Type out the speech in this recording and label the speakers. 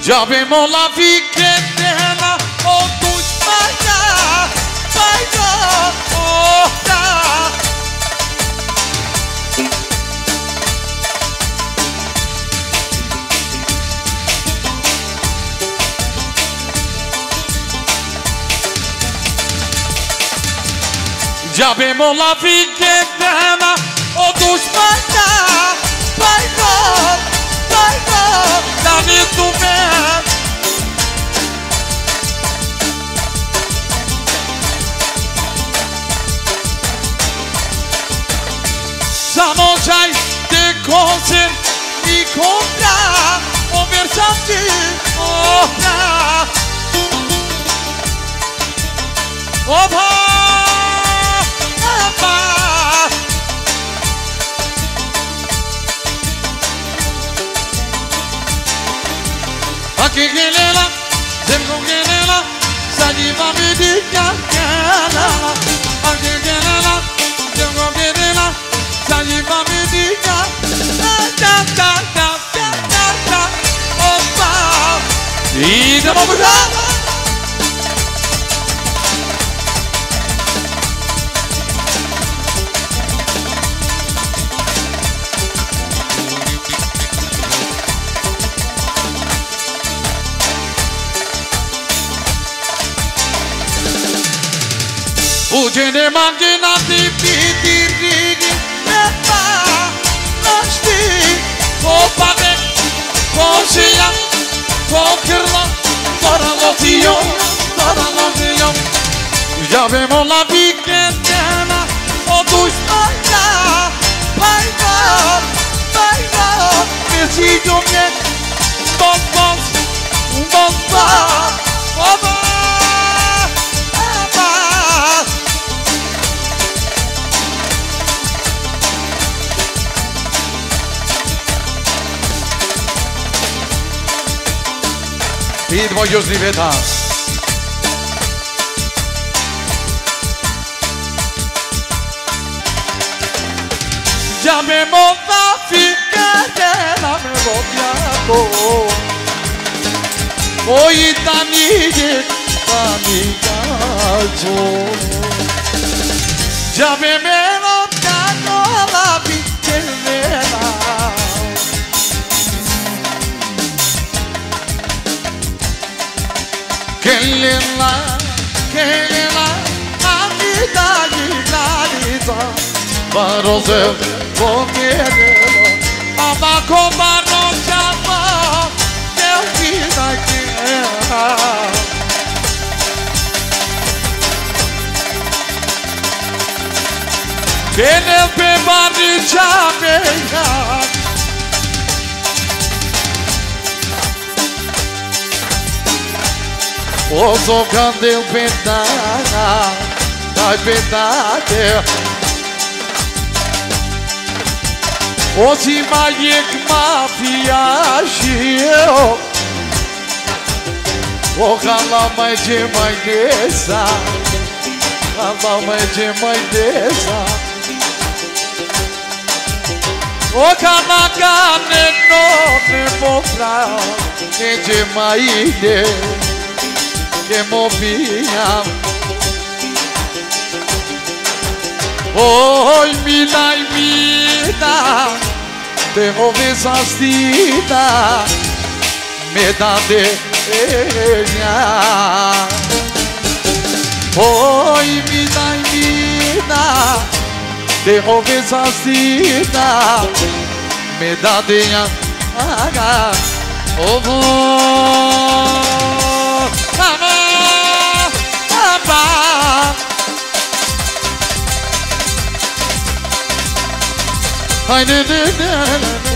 Speaker 1: Já vemos la vie eterna, o tus paia, já vemos la vie eterna, o tus paia, Dani tu vem. Samojai de concert e comprar conversante opa opa opa aqui gelela zemgo gelela saliva me diga gelela aqui gelela zemgo gelela saliva me diga da da da da da da opa e vamos lá. Ugene mangina di pitirigi Mepa Nashti Kopade Koshia Kokirla Toralotiyo Toralotiyo Ya vemos la vie eterna O tus paia Paia Paia Besito bien Bom bom Bom bom Oba I dvoje živeta. Ya me moda fikere me vogliato. Poi tanige calcio. Ya me meno cano la vitellera. Que lela, amida gida, para ser comigo, abaco barro chapa, eu vida que ele beba de chapéu. Oso candel pentana, dai pentate. Osi magic mafia shio. Ojalá mais de mais dessa, ojalá mais de mais dessa. Ojalá carne não me mostrar, que de mais de que movia. Oi, mina e mina, derrove sastita, me dá denha. Oi, mina e mina, derrove sastita, me dá denha. Oh, I did it.